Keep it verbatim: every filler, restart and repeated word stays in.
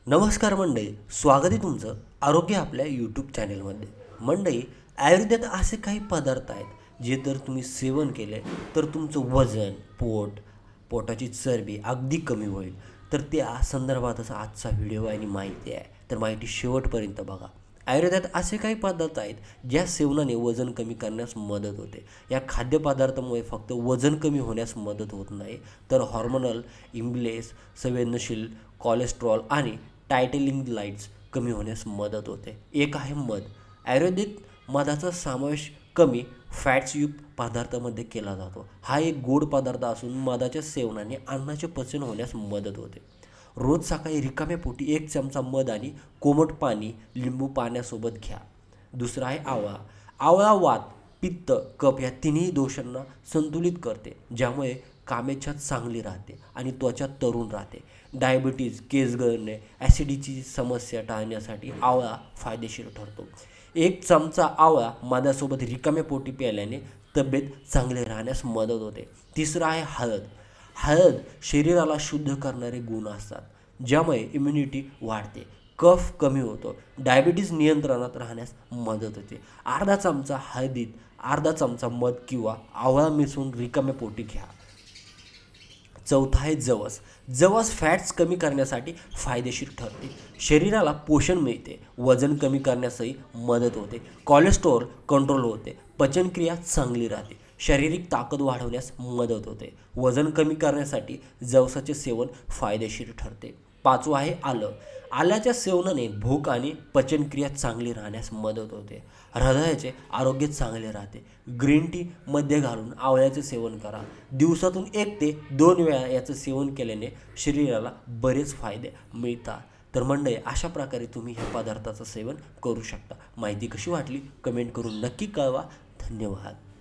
नमस्कार मंडळी, स्वागत आहे तुमचं आरोग्य आपल्या यूट्यूब चॅनेलमध्ये. मंडळी, आयुर्वेदात असे काही पदार्थ आहेत जे जर तुम्ही सेवन केले तर तुमचं वजन, पोट, पोटाची चरबी अगदी कमी होईल. तर त्या संदर्भातच आजचा व्हिडिओ आणि माहिती आहे. तर माहिती शेवटपर्यंत बघा. आयुर्वेदात असे काही पदार्थ आहेत ज्या सेवनाने वजन कमी करण्यास मदत होते. या खाद्यपदार्थामुळे फक्त वजन कमी होण्यास मदत होत नाही, तर हॉर्मोनल इम्बॅलन्स, संवेदनशील कोलेस्ट्रॉल आणि टायटेलिंग लाईट्स कमी होण्यास मदत होते. एक आहे मध. आयुर्वेदिक मधाचा समावेश कमी फॅट्सयुक्त पदार्थामध्ये केला जातो. हा एक गोड पदार्थ असून मधाच्या सेवनाने अन्नाचे पचन होण्यास मदत होते. रोज सकाळी रिकाम्या पोटी एक चमचा मध आणि कोमट पाणी लिंबू पाण्यासोबत घ्या. दुसरा आहे आवळा. आवळा वात, पित्त, कफ या तिन्ही दोषांना संतुलित करते, ज्यामुळे कामेच्छा चांगली राहते आणि त्वचा तरुण राहते. डायबिटीज, केस गळणे, ॲसिडिटीची समस्या टाळण्यासाठी आवळा फायदेशीर ठरतो. एक चमचा आवळा मधासोबत रिकाम्या पोटी प्यायल्याने तब्येत चांगली राहण्यास मदत होते. तिसरं आहे हळद. हळद शरीराला शुद्ध करणारे गुण असतात, ज्यामुळे इम्युनिटी वाढते, कफ कमी होतो, डायबिटीज नियंत्रणात राहण्यास मदत होते. अर्धा चमचा हळदीत अर्धा चमचा मध किंवा आवळा मिसळून रिकाम्या पोटी घ्या. चौथा आहे जवस. जवस फॅट्स कमी करण्यासाठी फायदेशीर ठरते, शरीराला पोषण मिळते, वजन कमी करण्यासही मदत होते, कोलेस्ट्रॉल कंट्रोल होते, पचनक्रिया चांगली राहते, शारीरिक ताकद वाढवण्यास मदत होते. वजन कमी करण्यासाठी जवसाचे सेवन फायदेशीर ठरते. पाचवं आहे आलं. आल्याच्या सेवनाने भूक आणि पचनक्रिया चांगली राहण्यास मदत होते, हृदयाचे आरोग्य चांगले राहते. ग्रीन टी मध्ये घालून आवळ्याचे सेवन करा. दिवसातून एक ते दोन वेळा याचं सेवन केल्याने शरीराला बरेच फायदे मिळतात. तर मंडळी, अशा प्रकारे तुम्ही ह्या पदार्थाचं सेवन करू शकता. माहिती कशी वाटली कमेंट करून नक्की कळवा. धन्यवाद.